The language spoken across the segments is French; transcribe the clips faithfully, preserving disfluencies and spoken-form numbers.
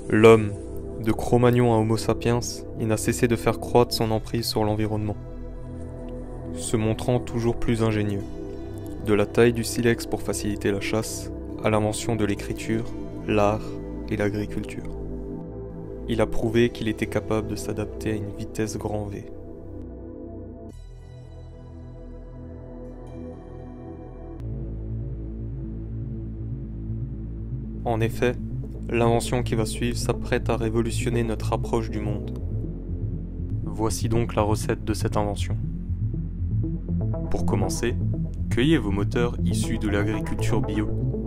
L'homme, de Cro-Magnon à Homo sapiens, il n'a cessé de faire croître son emprise sur l'environnement, se montrant toujours plus ingénieux. De la taille du silex pour faciliter la chasse, à l'invention de l'écriture, l'art et l'agriculture. Il a prouvé qu'il était capable de s'adapter à une vitesse grand V. En effet, l'invention qui va suivre s'apprête à révolutionner notre approche du monde. Voici donc la recette de cette invention. Pour commencer, cueillez vos moteurs issus de l'agriculture bio.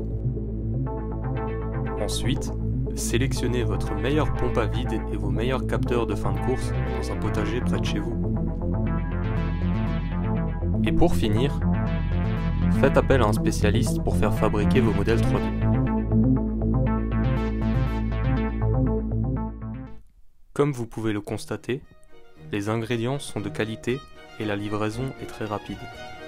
Ensuite, sélectionnez votre meilleure pompe à vide et vos meilleurs capteurs de fin de course dans un potager près de chez vous. Et pour finir, faites appel à un spécialiste pour faire fabriquer vos modèles trois D. Comme vous pouvez le constater, les ingrédients sont de qualité et la livraison est très rapide.